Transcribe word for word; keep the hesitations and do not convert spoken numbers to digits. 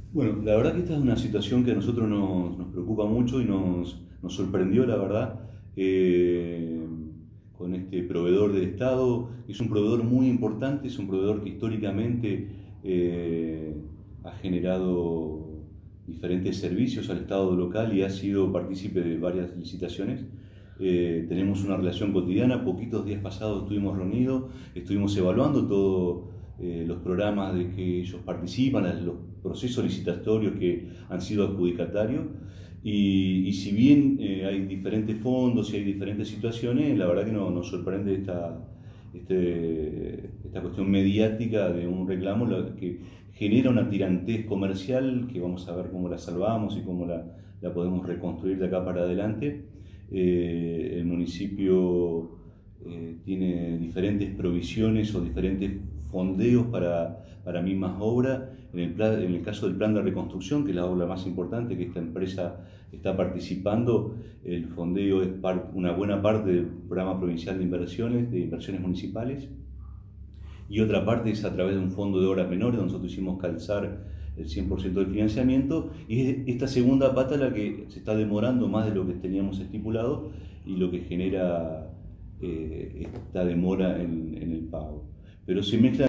Bueno, la verdad que esta es una situación que a nosotros nos, nos preocupa mucho y nos, nos sorprendió, la verdad, eh, con este proveedor del Estado. Es un proveedor muy importante, es un proveedor que históricamente eh, ha generado diferentes servicios al Estado local y ha sido partícipe de varias licitaciones. Eh, tenemos una relación cotidiana, poquitos días pasados estuvimos reunidos, estuvimos evaluando todos eh, los programas de que ellos participan, los procesos licitatorios que han sido adjudicatarios. Y, y si bien eh, hay diferentes fondos y hay diferentes situaciones, la verdad que no, nos sorprende esta, este, esta cuestión mediática de un reclamo que genera una tirantez comercial que vamos a ver cómo la salvamos y cómo la, la podemos reconstruir de acá para adelante. Eh, el municipio eh, tiene diferentes provisiones o diferentes fondeos para, para mismas obras. En el, plan, en el caso del plan de reconstrucción, que es la obra más importante que esta empresa está participando, el fondeo es part, una buena parte del programa provincial de inversiones, de inversiones municipales, y otra parte es a través de un fondo de obras menores, donde nosotros hicimos calzar el cien por ciento del financiamiento, y es esta segunda pata la que se está demorando más de lo que teníamos estipulado y lo que genera eh, esta demora en, en el pago. Pero se mezcla